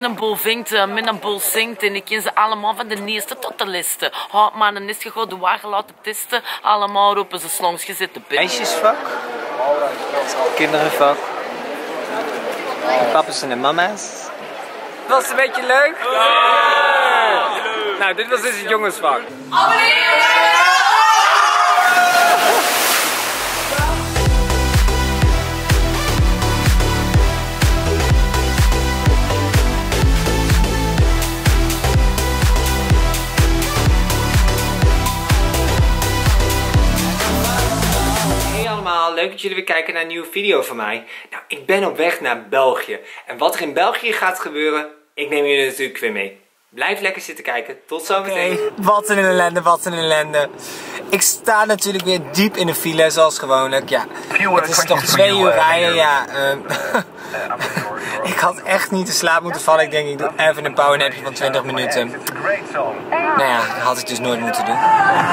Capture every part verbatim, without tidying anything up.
Een boel vinkt, min een boel zingt en ik ken ze allemaal van de eerste tot de liste. Houd maar een is gegooid, de wagen laten testen. Allemaal roepen ze slongs gezette binnen. Meisjesvak, kinderenvak, papa's en mama's. Was het een beetje leuk? Ja! Nou, dit was dus het jongensvak. Leuk dat jullie weer kijken naar een nieuwe video van mij. Nou, ik ben op weg naar België. En wat er in België gaat gebeuren, ik neem jullie natuurlijk weer mee. Blijf lekker zitten kijken. Tot zometeen. Okay, wat een ellende, wat een ellende. Ik sta natuurlijk weer diep in de file, zoals gewoonlijk. Ja, het is toch twee uur rijden, ja. Um, ik had echt niet te slaap moeten vallen. Ik denk, ik doe even een powernapje van twintig minuten. Nou ja, dat had ik dus nooit moeten doen.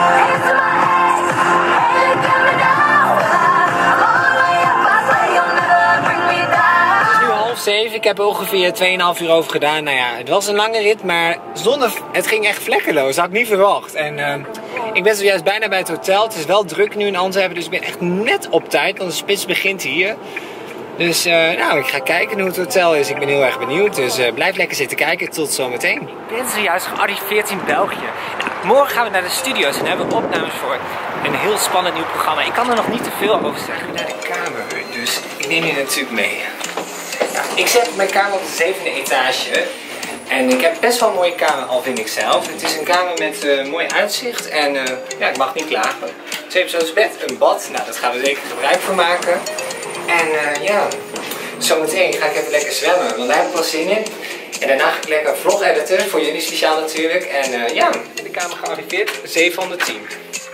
zeven. Ik heb er ongeveer twee komma vijf uur over gedaan. Nou ja, het was een lange rit, maar zonder, het ging echt vlekkeloos. Dat had ik niet verwacht. En uh, ik ben zojuist bijna bij het hotel. Het is wel druk nu in Antwerpen, dus ik ben echt net op tijd, want de spits begint hier. Dus uh, nou, ik ga kijken hoe het hotel is. Ik ben heel erg benieuwd, dus uh, blijf lekker zitten kijken. Tot zometeen. Ik ben zojuist gearriveerd in België. Nou, morgen gaan we naar de studio's en hebben we opnames voor een heel spannend nieuw programma. Ik kan er nog niet te veel over zeggen naar de kamer, dus ik neem je natuurlijk mee. Nou, ik zit mijn kamer op de zevende etage en ik heb best wel een mooie kamer, al vind ik zelf. Het is een kamer met uh, mooi uitzicht en uh, ja, ik mag niet klagen. Twee persoons bed, een bad, nou dat gaan we zeker gebruik van maken. En uh, ja, zometeen ga ik even lekker zwemmen, want daar heb ik wel zin in. En daarna ga ik lekker een vlog editen, voor jullie speciaal natuurlijk. En uh, ja, in de kamer gearriveerd, zevenhonderdtien.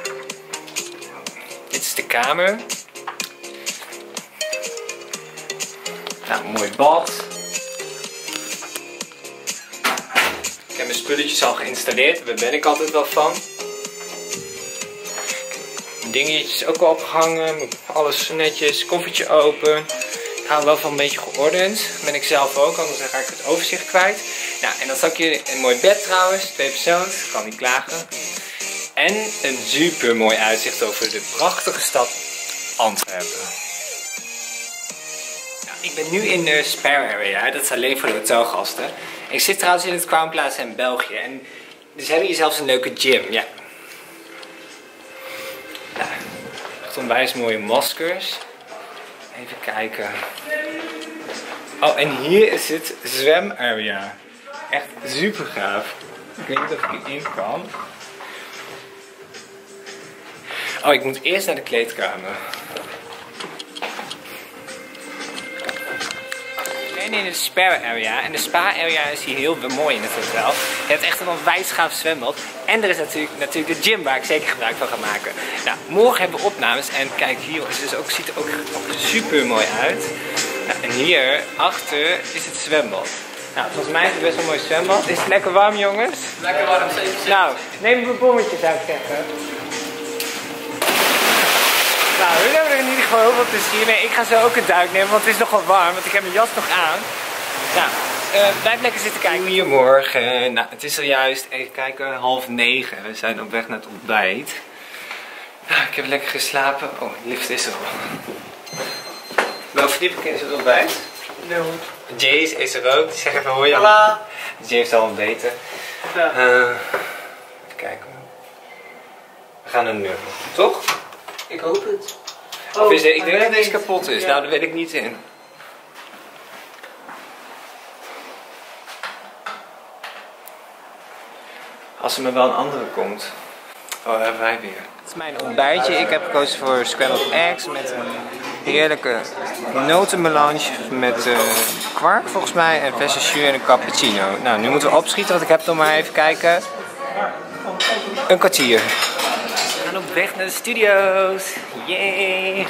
Dit is de kamer. Nou, een mooi bad. Ik heb mijn spulletjes al geïnstalleerd, daar ben ik altijd wel van. Mijn dingetjes ook al opgehangen, alles netjes, koffietje open. Ik hou wel van een beetje geordend, dat ben ik zelf ook, anders ga ik het overzicht kwijt. Nou, en dan zag je een mooi bed trouwens, twee persoons, ik kan niet klagen. En een super mooi uitzicht over de prachtige stad Antwerpen. Ik ben nu in de spare area, dat is alleen voor de hotelgasten. Ik zit trouwens in het Crown Plaza in België. En dus hebben hier zelfs een leuke gym, ja. Nou, echt onwijs mooie maskers. Even kijken. Oh, en hier is het zwemarea. Echt super gaaf. Ik weet niet of ik erin kan. Oh, ik moet eerst naar de kleedkamer. In de spare area. En de spa area is hier heel mooi in het hotel. Je hebt echt een onwijs gaaf zwembad. En er is natuurlijk, natuurlijk de gym waar ik zeker gebruik van ga maken. Nou, morgen hebben we opnames. En kijk, hier is dus ook, ziet er ook, ook super mooi uit. Nou, en hier achter is het zwembad. Nou, volgens mij is het best wel een mooi zwembad. Is het lekker warm, jongens? Lekker warm, zeker. Nou, neem een bommetje, zou ik zeggen. Nou, we hebben er in ieder geval heel veel plezier mee. Ik ga zo ook een duik nemen, want het is nogal warm, want ik heb mijn jas nog aan. Nou, uh, blijf lekker zitten kijken. Goedemorgen. Nou, het is zojuist, even kijken, half negen. We zijn op weg naar het ontbijt. Nou, ik heb lekker geslapen. Oh, de lift is er al. Wel verdieping is het ontbijt? Nul. Jace is er ook. Die zegt even hoi. Hola. Jace heeft al ontbeten. Ja. Uh, even kijken. We gaan een nummer, toch? Ik hoop het. Oh, of is er, ik denk dat deze niet. kapot is, Ja. nou daar weet ik niet in. Als er maar wel een andere komt. Oh, hebben wij weer. Dit is mijn ontbijtje. Ik heb gekozen voor scrambled eggs met een heerlijke notenmelange met uh, kwark volgens mij en verse jus en een cappuccino. Nou, nu moeten we opschieten, want ik heb nog maar even kijken. Een kwartier. We gaan op weg naar de studio's. Yay!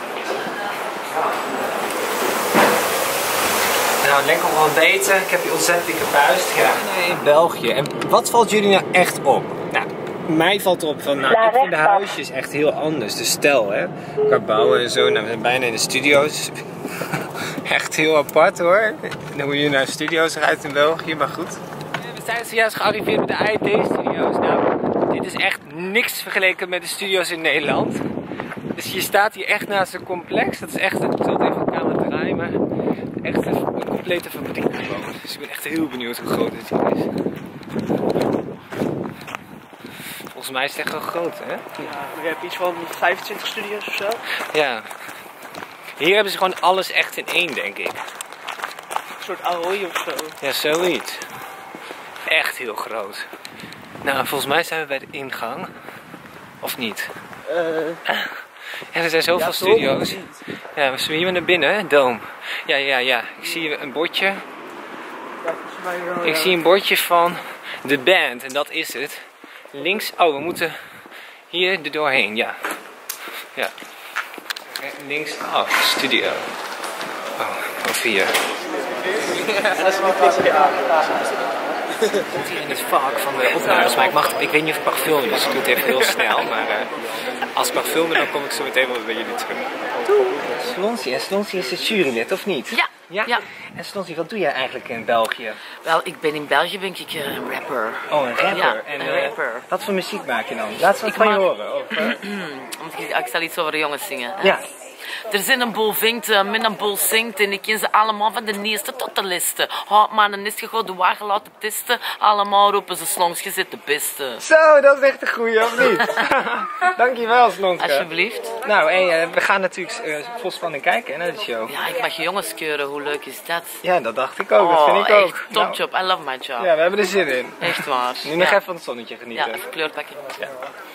Nou, lekker ontbeten. Ik heb hier ontzettend dikke vuist. Ja. In België. En wat valt jullie nou echt op? Nou, mij valt op van, nou, ik vind de huisjes echt heel anders. De stijl, hè. Qua bouwen en zo. Nou, we zijn bijna in de studio's. Echt heel apart hoor. Hoe je naar studio's rijdt in België, maar goed. We zijn zojuist gearriveerd bij de I D studio's. Nou, dit is echt niks vergeleken met de studio's in Nederland. Dus je staat hier echt naast een complex. Dat is echt, ik zal het even op camera draaien, maar echt een, een complete fabriek gewoon. Dus ik ben echt heel benieuwd hoe groot dit hier is. Volgens mij is het echt wel groot, hè? Ja, je hebt iets van vijfentwintig studio's of zo. Ja. Hier hebben ze gewoon alles echt in één, denk ik. Een soort Ahoy of zo. Ja, zoiets. Echt heel groot. Nou, volgens mij zijn we bij de ingang. Of niet? Uh, Ja, er zijn zoveel ja, studio's. Ja, we zijn hier naar binnen, hè? Dome. Ja, ja, ja. Ik zie een bordje. Ja, volgens mij wel, Ik ja. zie een bordje van de band en dat is het. Links, oh we moeten hier er doorheen, ja. Ja. Links, oh, studio. Oh, of hier. Dat is wel klasse. Ja. Ik zit hier in het vak van de opnames, maar ik, mag, ik weet niet of ik mag filmen, dus ik doe het even heel snel. Maar uh, als ik mag filmen, dan kom ik zo meteen wel bij jullie terug. Slonsie, en Slonsie is het jurylid, of niet? Ja. Ja? Ja. En Slonsie, wat doe jij eigenlijk in België? Wel, ik ben in België ben ik uh, een rapper. Oh, een rapper. Ja, en, een uh, rapper. Wat voor muziek maak je dan? Laat eens wat Ik van je maak- horen. Of, uh, Want ik, ik zal iets over de jongens zingen. Hè? ja. Er zijn een boel vinkt, uh, min een boel zingt en ik ken ze allemaal van de eerste tot de liste. Houd maar een is gegooid de wagen laten testen. Allemaal roepen ze slongs, je zit de beste. Zo, dat is echt een goeie, of niet? Dankjewel, Slonske. Alsjeblieft. Nou, hey, uh, we gaan natuurlijk uh, vol spanning kijken hè, naar de show. Ja, ik mag je jongens keuren, hoe leuk is dat? Ja, dat dacht ik ook, dat Oh, vind ik ook. echt topjob, I love my job. Nou, ja, we hebben er zin in. Echt waar. Nu nog ja. even van het zonnetje Ja, genieten. even kleur pakken. Ja.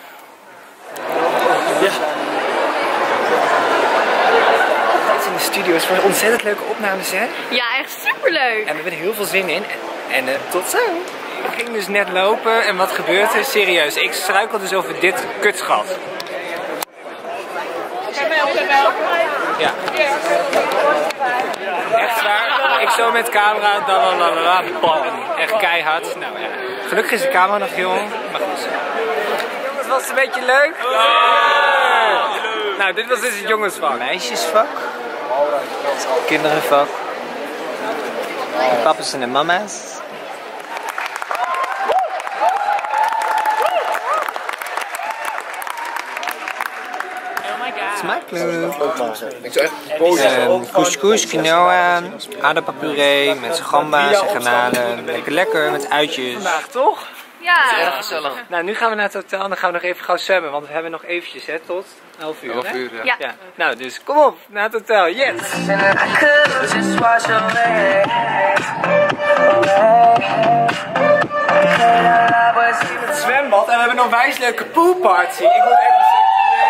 Dit zijn de studio's voor ontzettend leuke opnames, hè? Ja, echt superleuk. En we hebben er heel veel zin in. En, en uh, tot zo. Ik ging dus net lopen en wat gebeurt er? Serieus, ik struikel dus over dit kutschat. Ja. Echt waar. Ik zo met camera, dalalala, bam. Echt keihard. Nou ja. Gelukkig is de camera nog jong, maar goed. Jongens, was het een beetje leuk? Ja. Nou, dit was dus het jongensvak. Meisjesvak. Kinderenvak. De papa's en de mama's. Smakelijk. Uh, couscous, quinoa, aardappelpuree met gamba's en garnalen. Lekker lekker met uitjes. Vandaag toch? Ja. Erg gezellig. Nou, nu gaan we naar het hotel en dan gaan we nog even gauw zwemmen, want we hebben nog eventjes hè, tot elf uur. elf uur, ja. Ja. Ja. Nou, dus kom op, naar het hotel, yes! Het zwembad en we hebben nog een wijs leuke poolparty. Ik moet even zeggen.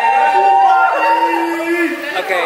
Oké. Okay.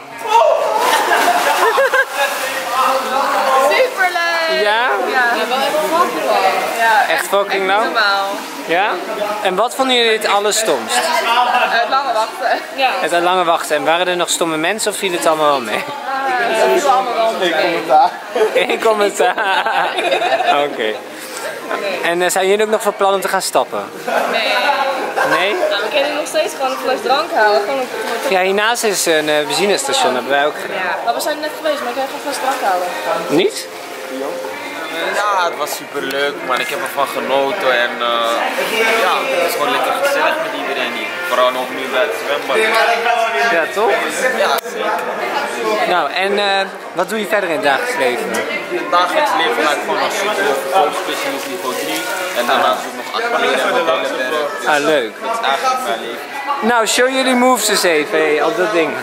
Superleuk. Ja? Ja, wel echt fucking leuk. Ja, Echt fucking nou? normaal. Ja? En wat vonden jullie het allerstomst? Het lange wachten. Ja. Het aan lange wachten. En waren er nog stomme mensen of viel het allemaal wel mee? Dat is allemaal wel mee. Eén commentaar. Oké. Okay. En uh, zijn jullie ook nog van plan om te gaan stappen? Nee. Nee? Nou, we kunnen nog steeds gewoon een fles drank halen. Gewoon een... Ja, hiernaast is een uh, benzinestation, dat hebben wij ook gedaan. Ja, maar we zijn er net geweest, maar ik kan geen fles drank halen. Niet? Ja, het was super leuk, man. Ik heb ervan genoten en uh, ja, het is gewoon lekker gezellig met iedereen hier. Vooral nog nu bij het zwembad. Ja, toch? Ja, zeker. Nou, en uh, wat doe je verder in het dagelijks leven? In het dagelijks leven ga ik gewoon als verkoopspecialist niveau drie. En daarna doe ik nog aquarellen en modellenwerk. Dus Ah, leuk. dat is eigenlijk mijn leven. Nou, show jullie moves eens even, hey, op dat ding.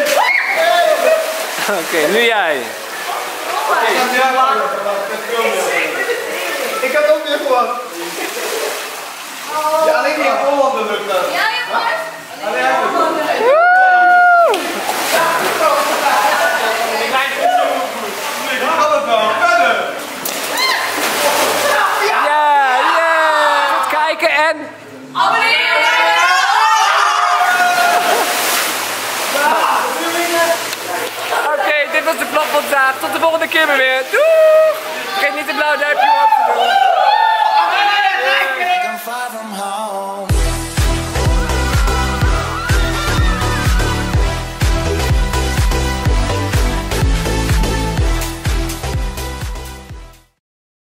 Oké, okay, nu jij. Ik had ook weer verwacht. Ja, alleen die in Hollanden lukt dat. Ja, je hebt Alleen hij gaat het wel, verder. Ja, ja. Goed kijken en... Oké, okay, dit was de vlog van vandaag. Tot de volgende keer weer. Doei! Vergeet niet de blauwe duimpje op te doen.